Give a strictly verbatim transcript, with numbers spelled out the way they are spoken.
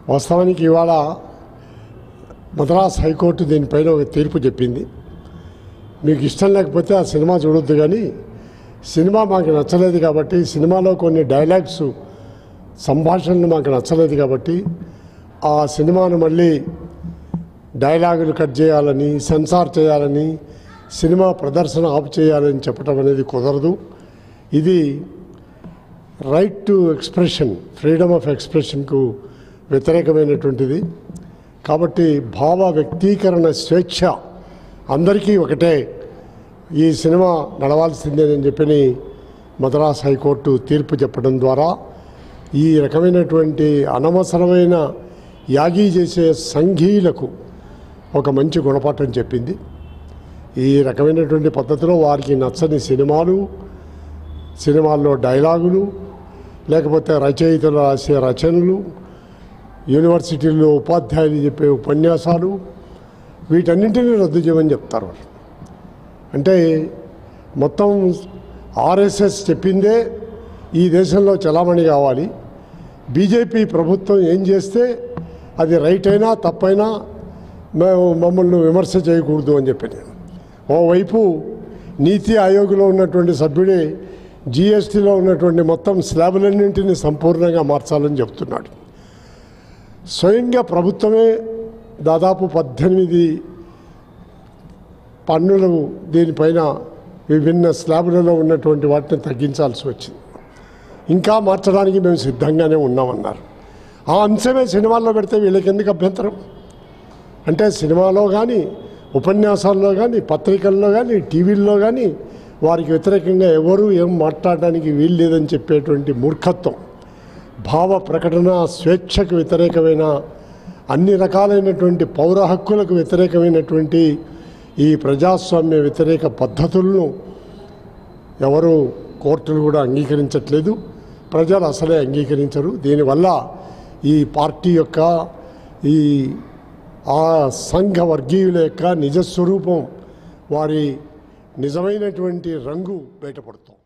వాస్తవానికి ఇవాళ మద్రాస్ హైకోర్టు దీనిపైన ఒక తీర్పు చెప్పింది. మీకు ఇష్టం లేకపోతే ఆ సినిమా చూడొద్దు, కానీ సినిమా మాకు నచ్చలేదు కాబట్టి, సినిమాలో కొన్ని డైలాగ్స్ సంభాషణలు మాకు నచ్చలేదు కాబట్టి ఆ సినిమాను మళ్ళీ డైలాగులు కట్ చేయాలని, సెన్సార్ చేయాలని, సినిమా ప్రదర్శన ఆఫ్ చేయాలని చెప్పడం అనేది కుదరదు. ఇది right to expression, freedom of ఎక్స్ప్రెషన్కు వ్యతిరేకమైనటువంటిది. కాబట్టి భావ వ్యక్తీకరణ స్వేచ్ఛ అందరికీ ఒకటే, ఈ సినిమా నడవాల్సిందేనని చెప్పని మద్రాస్ హైకోర్టు తీర్పు చెప్పడం ద్వారా ఈ రకమైనటువంటి అనవసరమైన యాగీ చేసే సంఘీయులకు ఒక మంచి గుణపాఠం చెప్పింది. ఈ రకమైనటువంటి పద్ధతిలో వారికి నచ్చని సినిమాలు, సినిమాల్లో డైలాగులు, లేకపోతే రచయితలు రాసే రచనలు, యూనివర్సిటీల్లో ఉపాధ్యాయులు చెప్పే ఉపన్యాసాలు, వీటన్నింటినీ రద్దు చేయమని చెప్తారు. అంటే మొత్తం ఆర్ఎస్ఎస్ చెప్పిందే ఈ దేశంలో చలామణి కావాలి. బీజేపీ ప్రభుత్వం ఏం చేస్తే అది రైట్ అయినా తప్పైనా మేము మమ్మల్ని విమర్శ చేయకూడదు అని చెప్పి నేను ఓవైపు నీతి ఆయోగ్లో ఉన్నటువంటి సభ్యుడే జిఎస్టీలో ఉన్నటువంటి మొత్తం స్లాబులన్నింటినీ సంపూర్ణంగా మార్చాలని చెప్తున్నాడు. స్వయంగా ప్రభుత్వమే దాదాపు పద్దెనిమిది పన్నులు దీనిపైన విభిన్న స్లాబులలో ఉన్నటువంటి వాటిని తగ్గించాల్సి వచ్చింది. ఇంకా మార్చడానికి మేము సిద్ధంగానే ఉన్నామన్నారు. ఆ అంశమే సినిమాల్లో పెడితే వీళ్ళకి ఎందుకు అభ్యంతరం? అంటే సినిమాలో కానీ, ఉపన్యాసాల్లో కానీ, పత్రికల్లో కానీ, టీవీల్లో కానీ వారికి వ్యతిరేకంగా ఎవరు ఏం మాట్లాడడానికి వీలు లేదని చెప్పేటువంటి మూర్ఖత్వం, భావ ప్రకటన స్వేచ్ఛకు వ్యతిరేకమైన, అన్ని రకాలైనటువంటి పౌర హక్కులకు వ్యతిరేకమైనటువంటి ఈ ప్రజాస్వామ్య వ్యతిరేక పద్ధతులను ఎవరు కోర్టులు కూడా అంగీకరించట్లేదు, ప్రజలు అసలే అంగీకరించరు. దీనివల్ల ఈ పార్టీ యొక్క, ఈ ఆ సంఘ వర్గీయుల యొక్క నిజస్వరూపం, వారి నిజమైనటువంటి రంగు బయటపడుతుంది.